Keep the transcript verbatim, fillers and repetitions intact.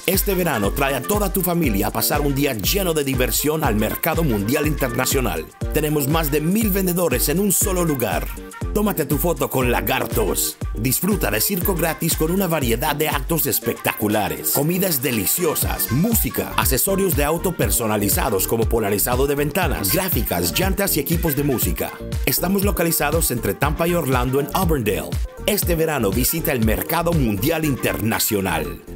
Este verano trae a toda tu familia a pasar un día lleno de diversión al Mercado Mundial Internacional. Tenemos más de mil vendedores en un solo lugar. Tómate tu foto con lagartos. Disfruta de circo gratis con una variedad de actos espectaculares, comidas deliciosas, música, accesorios de auto personalizados como polarizado de ventanas, gráficas, llantas y equipos de música. Estamos localizados entre Tampa y Orlando en Auburndale. Este verano visita el Mercado Mundial Internacional.